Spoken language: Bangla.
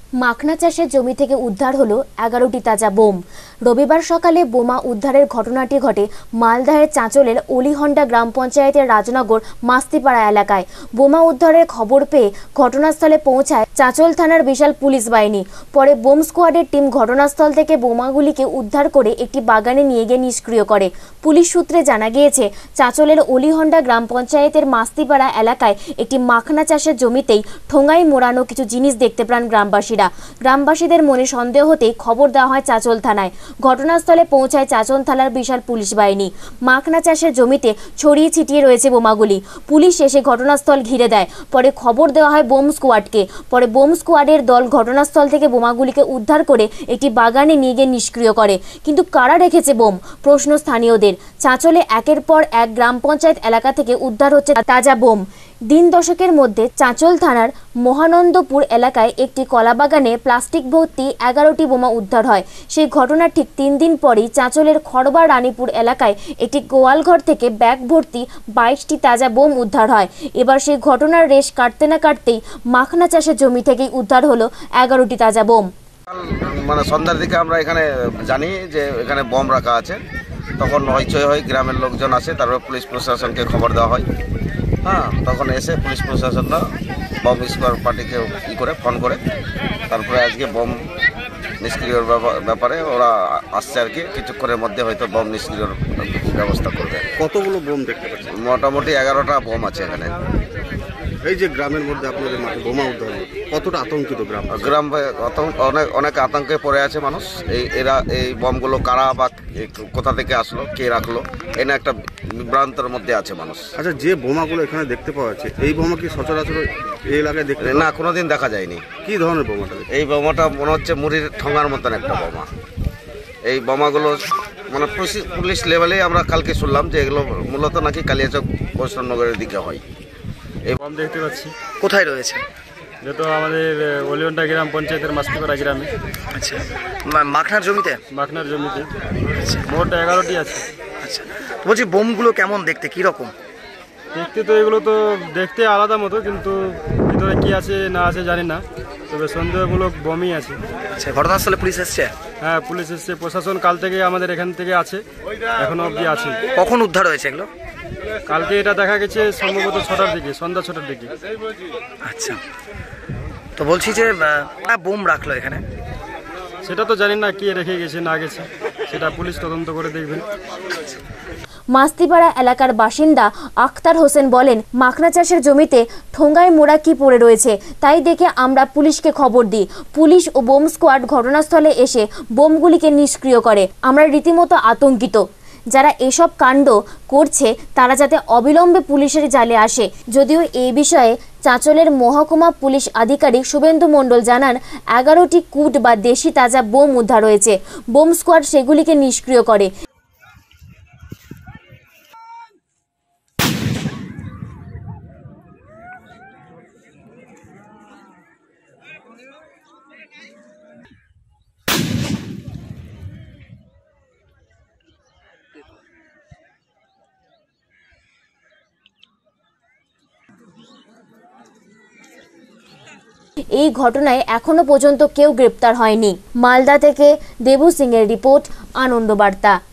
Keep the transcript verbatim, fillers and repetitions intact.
মাখনা চাষের জমি থেকে উদ্ধার হলো এগারোটি তাজা বোম। রবিবার সকালে বোমা উদ্ধারের ঘটনাটি ঘটে মালদহের চাঁচলের অলিহন্ডা গ্রাম পঞ্চায়েতের রাজনগর মাস্তিপাড়া এলাকায়। বোমা উদ্ধারের খবর পেয়ে ঘটনাস্থলে পৌঁছায় চাঁচল থানার বিশাল পুলিশ বাহিনী। পরে বোম স্কোয়াডের টিম ঘটনাস্থল থেকে বোমাগুলিকে উদ্ধার করে একটি বাগানে নিয়ে গিয়ে নিষ্ক্রিয় করে। পুলিশ সূত্রে জানা গিয়েছে, চাঁচলের অলিহন্ডা গ্রাম পঞ্চায়েতের মাস্তিপাড়া এলাকায় একটি মাখনা চাষের জমিতেই ঠোঙায় মোড়ানো কিছু জিনিস দেখতে পান গ্রামবাসীরা। গ্রামবাসীদের মনে সন্দেহ হতেই খবর দেওয়া হয় চাঁচল থানায়। ঘটনাস্থলে পৌঁছায় চাঁচল থানার বিশাল পুলিশ বাহিনী। মাখনা চাষের জমিতে ছড়িয়ে ছিটিয়ে রয়েছে বোমাগুলি। পুলিশ এসে ঘটনাস্থল ঘিরে দেয়। পরে খবর দেওয়া হয় বোম স্কোয়াডকে। পরে বোম স্কোয়াডের দল ঘটনাস্থল থেকে বোমাগুলিকে উদ্ধার করে একটি বাগানে নিয়ে গিয়ে নিষ্ক্রিয় করে। কিন্তু কারা রেখেছে বোম, প্রশ্ন স্থানীয়দের। চাঁচলে একের পর এক গ্রাম পঞ্চায়েত এলাকা থেকে উদ্ধার হচ্ছে তাজা বোম। দিন দশকের মধ্যে চাঁচল থানার মহানন্দপুর এলাকায় একটি কলাবাগানে প্লাস্টিক ভর্তি এগারোটি বোমা উদ্ধার হয়। সেই ঘটনার ঠিক তিন দিন পরেই চাঁচলের খড়বা রানীপুর এলাকায় একটি গোয়ালঘর থেকে ব্যাগ ভর্তি বাইশটি তাজা বোম উদ্ধার হয়। এবার সেই ঘটনার রেশ কাটতে না কাটতেই মাখনা চাষের জমি থেকেই উদ্ধার হলো এগারোটি তাজা বোম। মানে সন্ধ্যার দিকে আমরা এখানে জানি যে এখানে বোম রাখা আছে, তখন হইচই হয়, গ্রামের লোকজন আসে, তারপর পুলিশ প্রশাসনকে খবর দেওয়া হয়। হ্যাঁ, তখন এসে পুলিশ প্রশাসনরা বম স্কোয়াড পার্টিকে ই করে ফোন করে, তারপরে আজকে বম নিষ্ক্রিয়র ব্যাপারে ওরা আসছে আর কি। কিছুক্ষণের মধ্যে হয়তো বম নিষ্ক্রিয়র ব্যবস্থা করবে। কতগুলো বোম দেখতে পাচ্ছেন? মোটামুটি এগারোটা বোম আছে এখানে। এই যে গ্রামের মধ্যে আপনাদের মাঠে বোমা উদ্ধার, কতটা আতঙ্কিত গ্রাম? গ্রাম অনেক অনেক আতঙ্কে পড়ে আছে মানুষ। এই এরা এই বমগুলো কারা বা কোথা থেকে আসলো, কে রাখলো, এনে একটা বিভ্রান্তের মধ্যে আছে মানুষ। আচ্ছা, যে বোমাগুলো এখানে দেখতে পাওয়া যাচ্ছে, এই বোমা কি সচরাচর এই এলাকায় দেখতে? না, কোনোদিন দেখা যায়নি। কি ধরনের বোমাটা? এই বোমাটা মনে হচ্ছে মুড়ির ঠোঙার মতন একটা বোমা। এই বোমাগুলো মানে পুলিশ লেভেলেই আমরা কালকে শুনলাম যে এগুলো মূলত নাকি কালিয়াচক বৈষ্ণবনগরের দিকে হয়। এই বম দেখতে পাচ্ছি। কোথায় রয়েছে? যেহেতু আমাদের অলিহন্ডা গ্রাম পঞ্চায়েতের মাস্তিপাড়া গ্রামে। আচ্ছা, মাখনার জমিতে? মাখনার জমিতে। আচ্ছা, মোট এগারোটি আছে। আচ্ছা, বলছি বোমগুলো কেমন দেখতে, কি রকম দেখতে? তো এগুলো তো দেখতে আলাদা মতো, কিন্তু ভিতরে কি আছে না আছে জানি না, তবে সন্দেহমূলক বোমই আছে। আচ্ছা, ঘটনাস্থলে পুলিশ এসছে? হ্যাঁ, পুলিশ এসছে। প্রশাসন কাল থেকে আমাদের এখান থেকে আছে, এখনো অবধি আছে। কখন উদ্ধার হয়েছে এগুলো? কালকে এটা দেখা গেছে সম্ভবত ছটার দিকে, সন্ধ্যা ছটার দিকে। আচ্ছা, তো বলছি যে বোম রাখলো এখানে, সেটা তো জানি না কে রেখে গেছে না গেছে, সেটা পুলিশ তদন্ত করে দেখবেন। মাস্তিপাড়া এলাকার বাসিন্দা আখতার হোসেন বলেন, মাখনা চাষের জমিতে ঠোঙায় মোড়া কি পড়ে রয়েছে, তাই দেখে আমরা পুলিশকে খবর দিই। পুলিশ ও বোম স্কোয়াড ঘটনাস্থলে এসে বোমগুলিকে নিষ্ক্রিয় করে। আমরা রীতিমতো আতঙ্কিত। যারা এসব কাণ্ড করছে তারা যাতে অবিলম্বে পুলিশের জালে আসে। যদিও এই বিষয়ে চাঁচলের মহকুমা পুলিশ আধিকারিক শুভেন্দু মণ্ডল জানান, এগারোটি কুট বা দেশি তাজা বোম উদ্ধার হয়েছে। বোম স্কোয়াড সেগুলিকে নিষ্ক্রিয় করে। এই ঘটনায় এখনো পর্যন্ত কেউ গ্রেপ্তার হয়নি। মালদা থেকে দেবু সিং এর রিপোর্ট, আনন্দ বার্তা।